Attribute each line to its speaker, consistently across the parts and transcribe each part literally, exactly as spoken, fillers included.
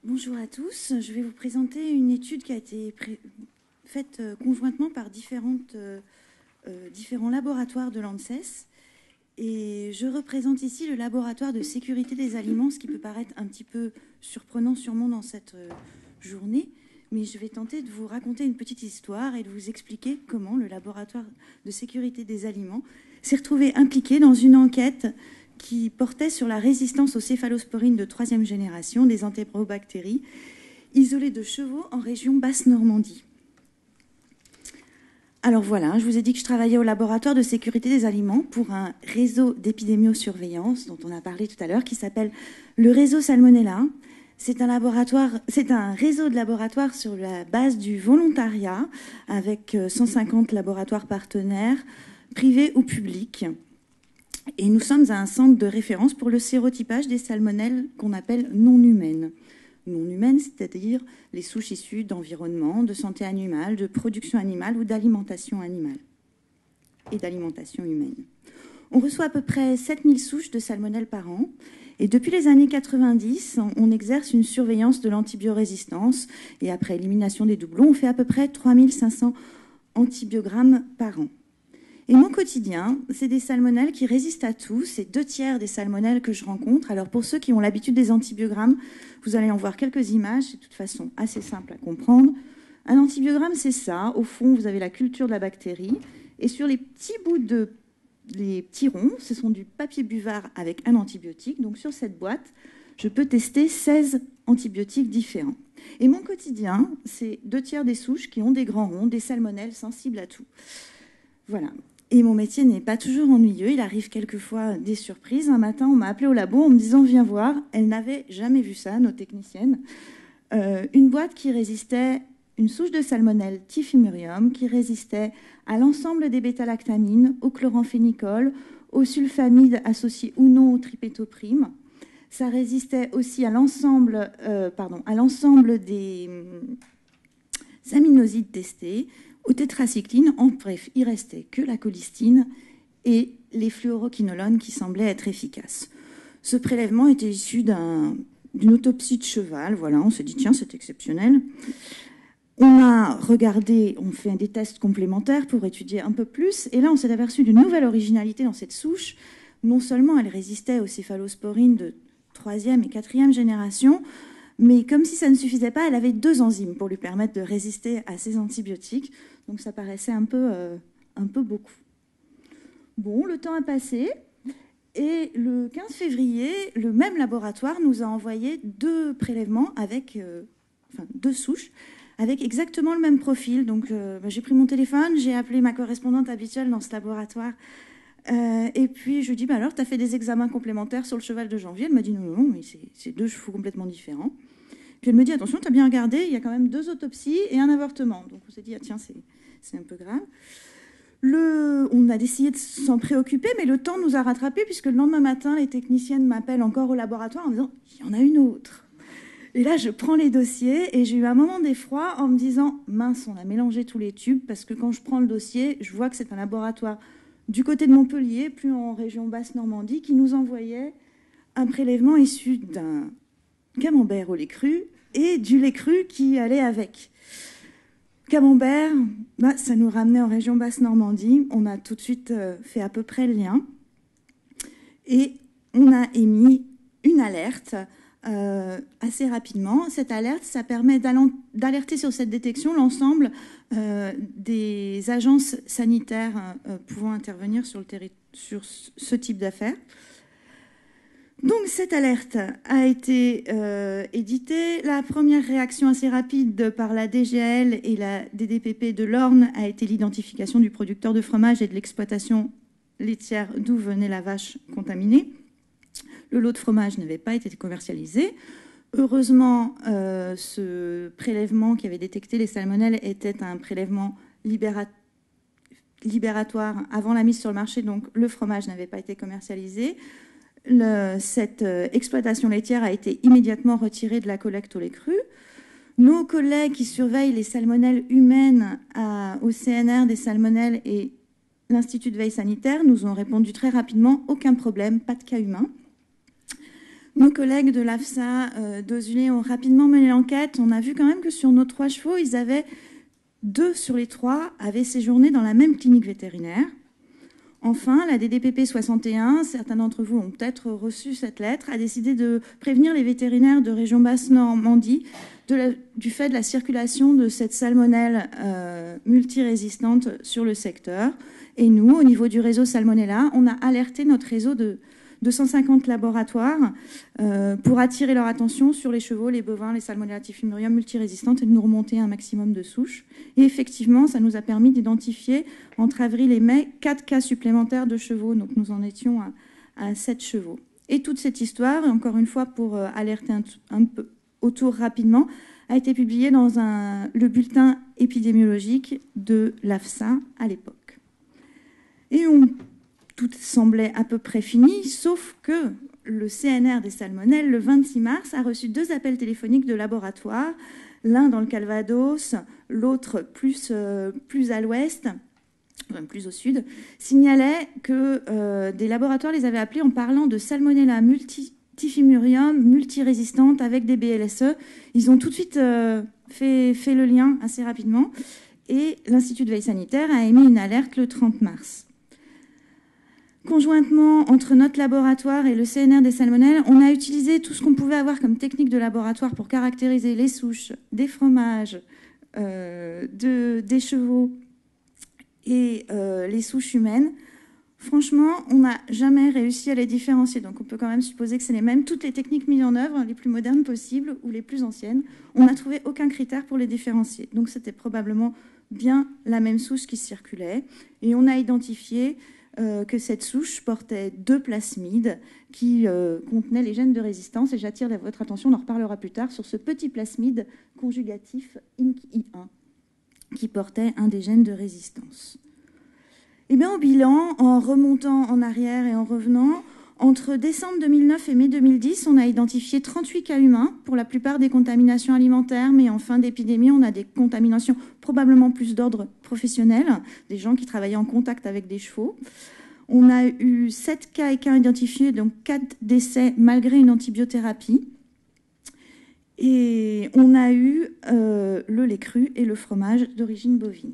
Speaker 1: Bonjour à tous. Je vais vous présenter une étude qui a été faite conjointement par différentes, euh, différents laboratoires de l'ANSES. Et je représente ici le laboratoire de sécurité des aliments, ce qui peut paraître un petit peu surprenant sûrement dans cette euh, journée. Mais je vais tenter de vous raconter une petite histoire et de vous expliquer comment le laboratoire de sécurité des aliments s'est retrouvé impliqué dans une enquête qui portait sur la résistance aux céphalosporines de troisième génération des entérobactéries isolées de chevaux en région Basse-Normandie. Alors voilà, je vous ai dit que je travaillais au laboratoire de sécurité des aliments pour un réseau d'épidémiosurveillance dont on a parlé tout à l'heure, qui s'appelle le réseau Salmonella. C'est un laboratoire, c'est un réseau de laboratoires sur la base du volontariat, avec cent cinquante laboratoires partenaires, privés ou publics. Et nous sommes à un centre de référence pour le sérotypage des salmonelles qu'on appelle non humaines. Non humaines, c'est-à-dire les souches issues d'environnement, de santé animale, de production animale ou d'alimentation animale et d'alimentation humaine. On reçoit à peu près sept mille souches de salmonelles par an. Et depuis les années quatre-vingt-dix, on exerce une surveillance de l'antibiorésistance. Et après élimination des doublons, on fait à peu près trois mille cinq cents antibiogrammes par an. Et mon quotidien, c'est des salmonelles qui résistent à tout. C'est deux tiers des salmonelles que je rencontre. Alors pour ceux qui ont l'habitude des antibiogrammes, vous allez en voir quelques images. C'est de toute façon assez simple à comprendre. Un antibiogramme, c'est ça. Au fond, vous avez la culture de la bactérie. Et sur les petits bouts de... les petits ronds, ce sont du papier buvard avec un antibiotique. Donc sur cette boîte, je peux tester seize antibiotiques différents. Et mon quotidien, c'est deux tiers des souches qui ont des grands ronds, des salmonelles sensibles à tout. Voilà. Et mon métier n'est pas toujours ennuyeux. Il arrive quelquefois des surprises. Un matin, on m'a appelé au labo en me disant « Viens voir ». Elles n'avaient jamais vu ça, nos techniciennes. Euh, une boîte qui résistait, une souche de salmonelle typhimurium, qui résistait à l'ensemble des bêta-lactamines, au chloramphénicol, aux sulfamides associés ou non au tripétoprime. Ça résistait aussi à l'ensemble euh, pardon, à l'ensemble des euh, aminosides testés, aux tétracyclines. En bref, il restait que la colistine et les fluoroquinolones qui semblaient être efficaces. Ce prélèvement était issu d'un, d'une autopsie de cheval. Voilà, on s'est dit, tiens, c'est exceptionnel. On a regardé, on fait des tests complémentaires pour étudier un peu plus. Et là, on s'est aperçu d'une nouvelle originalité dans cette souche. Non seulement elle résistait aux céphalosporines de troisième et quatrième génération, mais comme si ça ne suffisait pas, elle avait deux enzymes pour lui permettre de résister à ces antibiotiques. Donc ça paraissait un peu, euh, un peu beaucoup. Bon, le temps a passé. Et le quinze février, le même laboratoire nous a envoyé deux prélèvements avec, euh, enfin deux souches, avec exactement le même profil. Donc euh, bah, j'ai pris mon téléphone, j'ai appelé ma correspondante habituelle dans ce laboratoire. Euh, et puis je lui ai dit, bah alors, tu as fait des examens complémentaires sur le cheval de janvier? Elle m'a dit, non, non, non, mais c'est, c'est deux chevaux complètement différents. Puis elle me dit, attention, tu as bien regardé, il y a quand même deux autopsies et un avortement. Donc on s'est dit, ah, tiens, c'est, c'est un peu grave. Le, on a décidé de s'en préoccuper, mais le temps nous a rattrapés, puisque le lendemain matin, les techniciennes m'appellent encore au laboratoire en me disant, il y en a une autre. Et là, je prends les dossiers et j'ai eu un moment d'effroi en me disant, mince, on a mélangé tous les tubes, parce que quand je prends le dossier, je vois que c'est un laboratoire du côté de Montpellier, plus en région Basse-Normandie, qui nous envoyait un prélèvement issu d'un camembert au lait cru et du lait cru qui allait avec. Camembert, bah, ça nous ramenait en région Basse-Normandie. On a tout de suite fait à peu près le lien. Et on a émis une alerte euh, assez rapidement. Cette alerte, ça permet d'alerter sur cette détection l'ensemble euh, des agences sanitaires euh, pouvant intervenir sur, le terri- sur ce type d'affaires. Donc cette alerte a été euh, éditée. La première réaction assez rapide par la D G L et la D D P P de l'Orne a été l'identification du producteur de fromage et de l'exploitation laitière d'où venait la vache contaminée. Le lot de fromage n'avait pas été commercialisé. Heureusement, euh, ce prélèvement qui avait détecté les salmonelles était un prélèvement libéra- libératoire avant la mise sur le marché, donc le fromage n'avait pas été commercialisé. Le, cette euh, exploitation laitière a été immédiatement retirée de la collecte au lait cru. Nos collègues qui surveillent les salmonelles humaines à, au C N R des salmonelles et l'Institut de veille sanitaire nous ont répondu très rapidement, aucun problème, pas de cas humain. Nos collègues de l'AFSA euh, d'Ozulé ont rapidement mené l'enquête. On a vu quand même que sur nos trois chevaux, ils avaient deux sur les trois avaient séjourné dans la même clinique vétérinaire. Enfin, la D D P P soixante et un, certains d'entre vous ont peut-être reçu cette lettre, a décidé de prévenir les vétérinaires de région Basse-Normandie de la, du fait de la circulation de cette salmonelle euh, multirésistante sur le secteur. Et nous, au niveau du réseau Salmonella, on a alerté notre réseau de deux cent cinquante laboratoires euh, pour attirer leur attention sur les chevaux, les bovins, les Salmonella typhimurium multirésistantes et de nous remonter un maximum de souches. Et effectivement, ça nous a permis d'identifier entre avril et mai quatre cas supplémentaires de chevaux. Donc nous en étions à, à sept chevaux. Et toute cette histoire, encore une fois pour euh, alerter un, un peu autour rapidement, a été publiée dans un, le bulletin épidémiologique de l'AFSA à l'époque. Et on tout semblait à peu près fini, sauf que le C N R des salmonelles, le vingt-six mars, a reçu deux appels téléphoniques de laboratoire, l'un dans le Calvados, l'autre plus, euh, plus à l'ouest, enfin plus au sud, signalait que euh, des laboratoires les avaient appelés en parlant de salmonella multi, typhimurium multirésistante avec des B L S E. Ils ont tout de suite euh, fait, fait le lien assez rapidement et l'Institut de veille sanitaire a émis une alerte le trente mars. Conjointement, entre notre laboratoire et le C N R des salmonelles, on a utilisé tout ce qu'on pouvait avoir comme technique de laboratoire pour caractériser les souches des fromages, euh, de, des chevaux et euh, les souches humaines. Franchement, on n'a jamais réussi à les différencier. Donc on peut quand même supposer que c'est les mêmes. Toutes les techniques mises en œuvre, les plus modernes possibles ou les plus anciennes, on n'a trouvé aucun critère pour les différencier. Donc c'était probablement bien la même souche qui circulait. Et on a identifié Euh, que cette souche portait deux plasmides qui euh, contenaient les gènes de résistance. Et j'attire votre attention, on en reparlera plus tard, sur ce petit plasmide conjugatif I N C I un qui portait un des gènes de résistance. Et bien, au bilan, en remontant en arrière et en revenant, entre décembre deux mille neuf et mai deux mille dix, on a identifié trente-huit cas humains pour la plupart des contaminations alimentaires, mais en fin d'épidémie, on a des contaminations probablement plus d'ordre professionnel, des gens qui travaillaient en contact avec des chevaux. On a eu sept cas équins identifiés, donc quatre décès malgré une antibiothérapie. Et on a eu euh, le lait cru et le fromage d'origine bovine.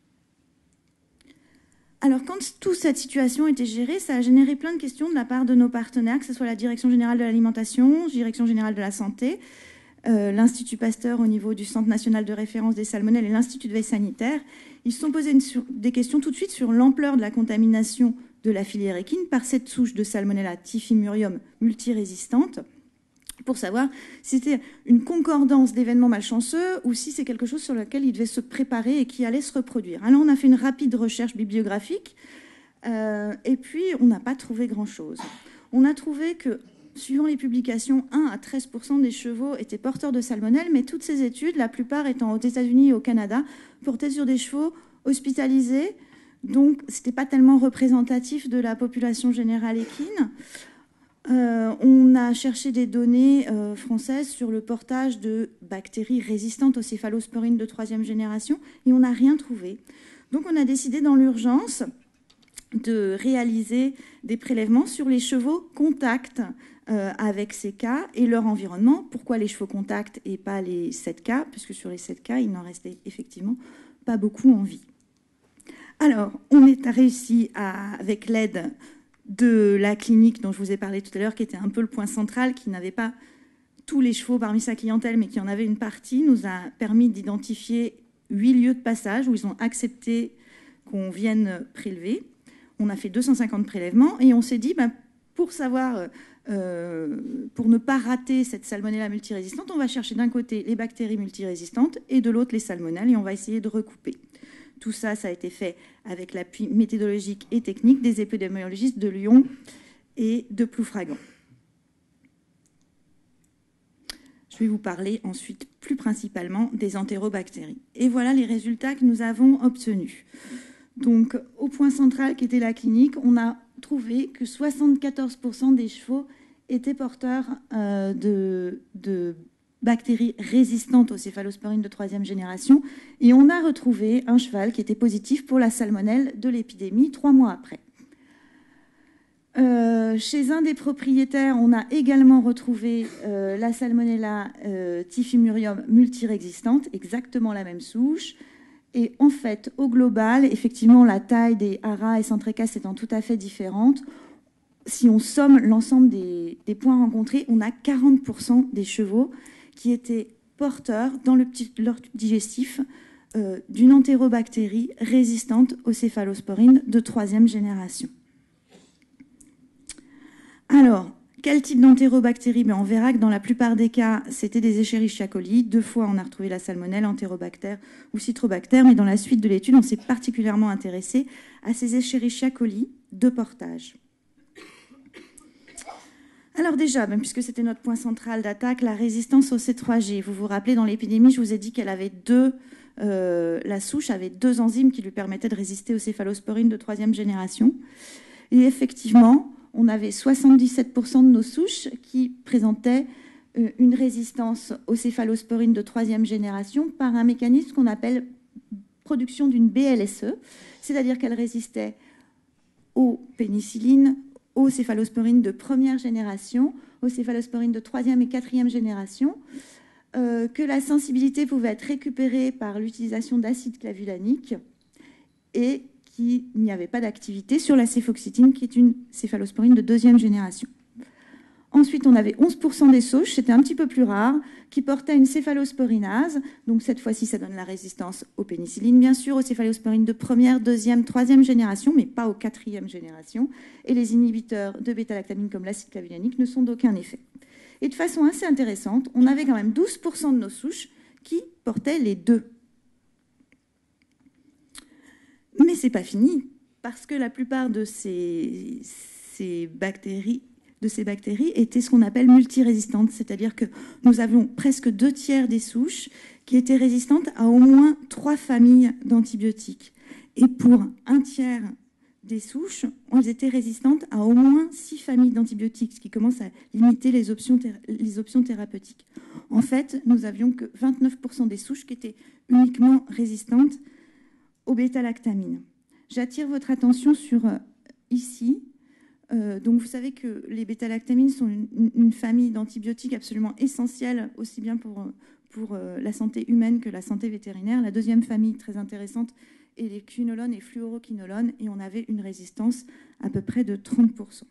Speaker 1: Alors, quand toute cette situation était gérée, ça a généré plein de questions de la part de nos partenaires, que ce soit la Direction générale de l'alimentation, Direction générale de la santé, euh, l'Institut Pasteur au niveau du Centre national de référence des salmonelles et l'Institut de veille sanitaire. Ils se sont posés une, sur, des questions tout de suite sur l'ampleur de la contamination de la filière équine par cette souche de Salmonella typhimurium multirésistante, pour savoir si c'était une concordance d'événements malchanceux ou si c'est quelque chose sur lequel il devait se préparer et qui allait se reproduire. Alors on a fait une rapide recherche bibliographique euh, et puis on n'a pas trouvé grand-chose. On a trouvé que, suivant les publications, un à treize pour cent des chevaux étaient porteurs de salmonelle, mais toutes ces études, la plupart étant aux États-Unis et au Canada, portaient sur des chevaux hospitalisés, donc ce n'était pas tellement représentatif de la population générale équine. Euh, on a cherché des données euh, françaises sur le portage de bactéries résistantes aux céphalosporines de troisième génération et on n'a rien trouvé. Donc on a décidé dans l'urgence de réaliser des prélèvements sur les chevaux contacts euh, avec ces cas et leur environnement. Pourquoi les chevaux contacts et pas les sept cas? Puisque sur les sept cas, il n'en restait effectivement pas beaucoup en vie. Alors, on est réussi à, avec l'aide de la clinique dont je vous ai parlé tout à l'heure, qui était un peu le point central, qui n'avait pas tous les chevaux parmi sa clientèle, mais qui en avait une partie, nous a permis d'identifier huit lieux de passage où ils ont accepté qu'on vienne prélever. On a fait deux cent cinquante prélèvements et on s'est dit, ben, pour savoir, euh, pour ne pas rater cette salmonella multirésistante, on va chercher d'un côté les bactéries multirésistantes et de l'autre les salmonelles et on va essayer de recouper. Tout ça, ça a été fait avec l'appui méthodologique et technique des épidémiologistes de Lyon et de Ploufragan. Je vais vous parler ensuite plus principalement des entérobactéries. Et voilà les résultats que nous avons obtenus. Donc, au point central qui était la clinique, on a trouvé que soixante-quatorze pour cent des chevaux étaient porteurs euh, de, de bactéries résistantes aux céphalosporines de troisième génération. Et on a retrouvé un cheval qui était positif pour la salmonelle de l'épidémie trois mois après. Euh, chez un des propriétaires, on a également retrouvé euh, la Salmonella euh, typhimurium multirésistante, exactement la même souche. Et en fait, au global, effectivement, la taille des haras et centrécas étant tout à fait différente, si on somme l'ensemble des, des points rencontrés, on a quarante pour cent des chevaux qui étaient porteurs dans le petit, leur tube digestif euh, d'une entérobactérie résistante aux céphalosporines de troisième génération. Alors, quel type d'entérobactérie? Ben, on verra que dans la plupart des cas, c'était des Escherichia coli. Deux fois, on a retrouvé la salmonelle, entérobactère ou citrobactère. Mais dans la suite de l'étude, on s'est particulièrement intéressé à ces Escherichia coli de portage. Alors déjà, ben, puisque c'était notre point central d'attaque, la résistance au C trois G. Vous vous rappelez, dans l'épidémie, je vous ai dit qu'elle avait deux... Euh, la souche avait deux enzymes qui lui permettaient de résister aux céphalosporines de troisième génération. Et effectivement... on avait soixante-dix-sept pour cent de nos souches qui présentaient une résistance aux céphalosporines de troisième génération par un mécanisme qu'on appelle production d'une B L S E, c'est-à-dire qu'elle résistait aux pénicillines, aux céphalosporines de première génération, aux céphalosporines de troisième et quatrième génération, euh, que la sensibilité pouvait être récupérée par l'utilisation d'acide clavulanique et qu'il n'y avait pas d'activité sur la céfoxytine, qui est une céphalosporine de deuxième génération. Ensuite, on avait onze pour cent des souches, c'était un petit peu plus rare, qui portaient une céphalosporinase. Donc cette fois-ci, ça donne la résistance aux pénicillines, bien sûr, aux céphalosporines de première, deuxième, troisième génération, mais pas aux quatrième génération. Et les inhibiteurs de bêta-lactamine, comme l'acide clavulanique, ne sont d'aucun effet. Et de façon assez intéressante, on avait quand même douze pour cent de nos souches qui portaient les deux. Mais ce n'est pas fini, parce que la plupart de ces, ces, bactéries, de ces bactéries étaient ce qu'on appelle multirésistantes, c'est-à-dire que nous avions presque deux tiers des souches qui étaient résistantes à au moins trois familles d'antibiotiques. Et pour un tiers des souches, elles étaient résistantes à au moins six familles d'antibiotiques, ce qui commence à limiter les options, les options thérapeutiques. En fait, nous avions que vingt-neuf pour cent des souches qui étaient uniquement résistantes aux bêta-lactamines. J'attire votre attention sur euh, ici. Euh, donc vous savez que les bêta-lactamines sont une, une famille d'antibiotiques absolument essentielle, aussi bien pour, pour euh, la santé humaine que la santé vétérinaire. La deuxième famille très intéressante est les quinolones et fluoroquinolones, et on avait une résistance à peu près de trente pour cent.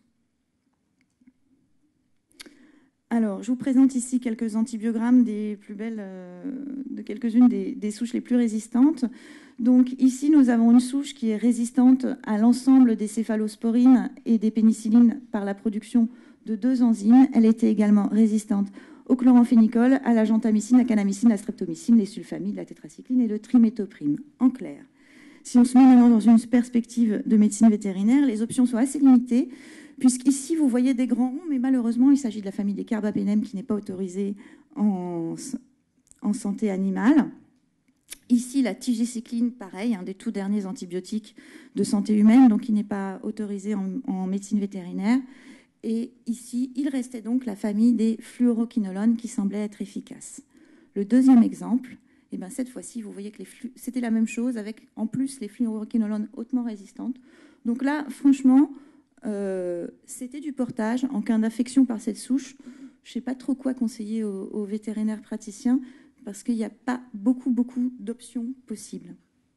Speaker 1: Alors, je vous présente ici quelques antibiogrammes des plus belles, euh, de quelques-unes des, des souches les plus résistantes. Donc ici, nous avons une souche qui est résistante à l'ensemble des céphalosporines et des pénicillines par la production de deux enzymes. Elle était également résistante au chloramphénicol, à la gentamicine, la kanamycine, la streptomycine, les sulfamides, la tétracycline et le trimétoprime. En clair, si on se met maintenant dans une perspective de médecine vétérinaire, les options sont assez limitées, puisqu'ici, vous voyez des grands ronds, mais malheureusement, il s'agit de la famille des carbapénèmes qui n'est pas autorisée en, en santé animale. Ici, la tigecycline, pareil, un des tout derniers antibiotiques de santé humaine, donc qui n'est pas autorisé en, en médecine vétérinaire. Et ici, il restait donc la famille des fluoroquinolones qui semblait être efficace. Le deuxième exemple, eh bien, cette fois-ci, vous voyez que c'était la même chose, avec en plus les fluoroquinolones hautement résistantes. Donc là, franchement, euh, c'était du portage en cas d'infection par cette souche. Je ne sais pas trop quoi conseiller aux, aux vétérinaires praticiens, parce qu'il n'y a pas beaucoup, beaucoup d'options possibles.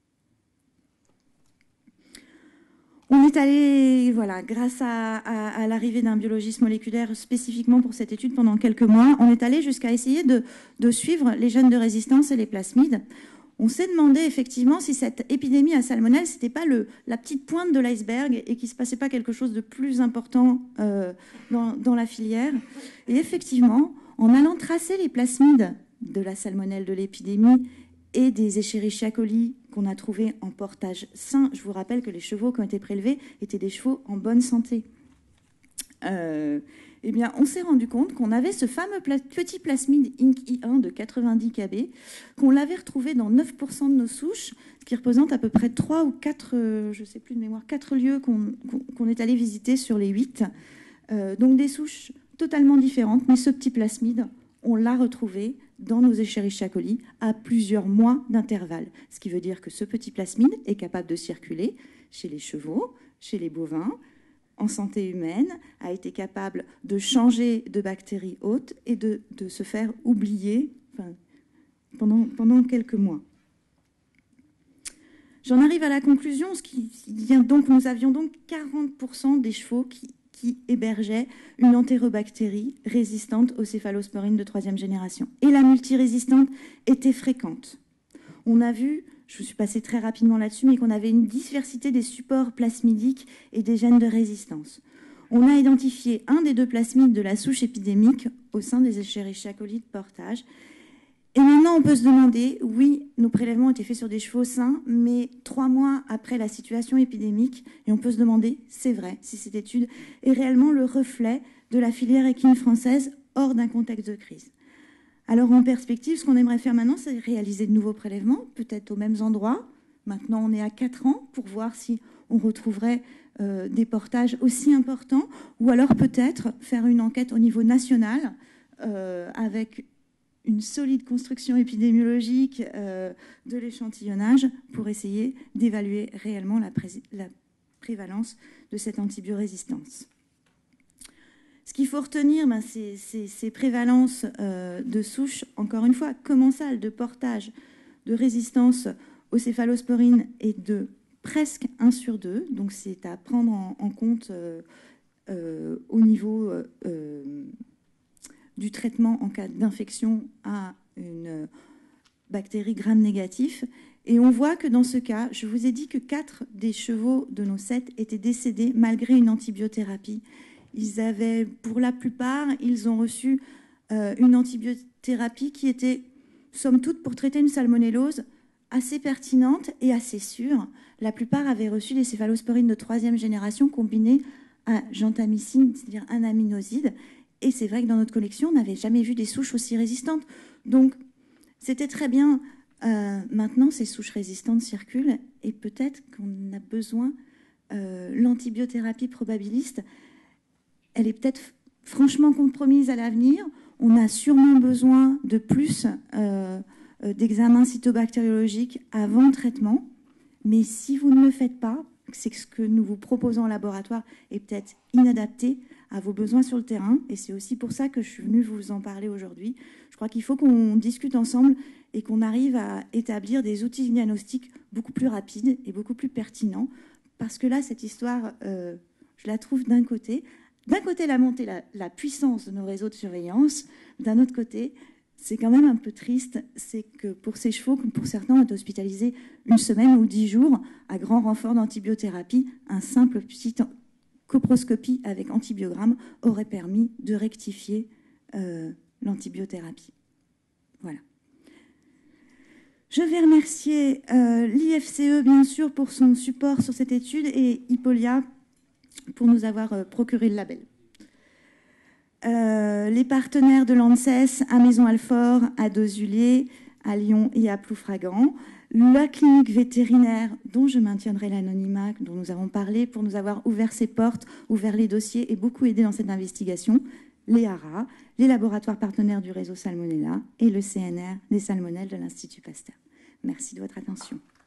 Speaker 1: On est allé, voilà, grâce à, à, à l'arrivée d'un biologiste moléculaire spécifiquement pour cette étude pendant quelques mois, on est allé jusqu'à essayer de, de suivre les gènes de résistance et les plasmides. On s'est demandé effectivement si cette épidémie à salmonelle, ce n'était pas le, la petite pointe de l'iceberg et qu'il ne se passait pas quelque chose de plus important euh, dans, dans la filière. Et effectivement, en allant tracer les plasmides de la salmonelle de l'épidémie et des Escherichia coli qu'on a trouvés en portage sain. Je vous rappelle que les chevaux qui ont été prélevés étaient des chevaux en bonne santé. Euh, eh bien, on s'est rendu compte qu'on avait ce fameux petit plasmide I N C I un de quatre-vingt-dix K B, qu'on l'avait retrouvé dans neuf pour cent de nos souches, ce qui représente à peu près trois ou quatre, euh, je ne sais plus de mémoire, quatre lieux qu'on qu'on est allé visiter sur les huit. Euh, donc des souches totalement différentes, mais ce petit plasmide, on l'a retrouvé dans nos Escherichia coli à plusieurs mois d'intervalle. Ce qui veut dire que ce petit plasmide est capable de circuler chez les chevaux, chez les bovins, en santé humaine, a été capable de changer de bactéries hôtes et de, de se faire oublier enfin, pendant, pendant quelques mois. J'en arrive à la conclusion, ce qui vient donc, nous avions donc quarante pour cent des chevaux qui, qui hébergeaient une entérobactérie résistante aux céphalosporines de troisième génération. Et la multirésistante était fréquente. On a vu, je suis passée très rapidement là-dessus, mais qu'on avait une diversité des supports plasmidiques et des gènes de résistance. On a identifié un des deux plasmides de la souche épidémique au sein des Escherichia coli de portage. Et maintenant, on peut se demander, oui, nos prélèvements ont été faits sur des chevaux sains, mais trois mois après la situation épidémique, et on peut se demander, c'est vrai, si cette étude est réellement le reflet de la filière équine française hors d'un contexte de crise. Alors, en perspective, ce qu'on aimerait faire maintenant, c'est réaliser de nouveaux prélèvements, peut-être aux mêmes endroits. Maintenant, on est à quatre ans pour voir si on retrouverait euh, des portages aussi importants, ou alors peut-être faire une enquête au niveau national euh, avec une solide construction épidémiologique euh, de l'échantillonnage pour essayer d'évaluer réellement la, pré la prévalence de cette antibiorésistance. Ce qu'il faut retenir, ben, c'est ces prévalences euh, de souches, encore une fois, commensales de portage de résistance aux céphalosporines est de presque un sur deux, donc c'est à prendre en, en compte euh, euh, au niveau euh, du traitement en cas d'infection à une bactérie gram négatif. Et on voit que dans ce cas, je vous ai dit que quatre des chevaux de nos sept étaient décédés malgré une antibiothérapie. Ils avaient, pour la plupart, ils ont reçu euh, une antibiothérapie qui était, somme toute, pour traiter une salmonellose assez pertinente et assez sûre. La plupart avaient reçu des céphalosporines de troisième génération combinées à gentamicine, c'est-à-dire un aminoside. Et c'est vrai que dans notre collection, on n'avait jamais vu des souches aussi résistantes. Donc, c'était très bien. Euh, maintenant, ces souches résistantes circulent et peut-être qu'on a besoin... Euh, l'antibiothérapie probabiliste, elle est peut-être franchement compromise à l'avenir. On a sûrement besoin de plus euh, d'examens cytobactériologiques avant le traitement. Mais si vous ne le faites pas, c'est que ce que nous vous proposons en laboratoire est peut-être inadapté à vos besoins sur le terrain. Et c'est aussi pour ça que je suis venue vous en parler aujourd'hui. Je crois qu'il faut qu'on discute ensemble et qu'on arrive à établir des outils diagnostiques beaucoup plus rapides et beaucoup plus pertinents. Parce que là, cette histoire, euh, je la trouve d'un côté. D'un côté, la montée, la, la puissance de nos réseaux de surveillance. D'un autre côté, c'est quand même un peu triste. C'est que pour ces chevaux, comme pour certains, on est hospitalisés une semaine ou dix jours à grand renfort d'antibiothérapie. Un simple petit coproscopie avec antibiogramme aurait permis de rectifier euh, l'antibiothérapie. Voilà. Je vais remercier euh, l'I F C E, bien sûr, pour son support sur cette étude et Hippolia pour nous avoir euh, procuré le label. Euh, les partenaires de l'ANSES à Maison-Alfort, à Dossulier, à Lyon et à Ploufragan, la clinique vétérinaire dont je maintiendrai l'anonymat, dont nous avons parlé, pour nous avoir ouvert ses portes, ouvert les dossiers et beaucoup aidé dans cette investigation, les A R A, les laboratoires partenaires du réseau Salmonella et le C N R des salmonelles de l'Institut Pasteur. Merci de votre attention.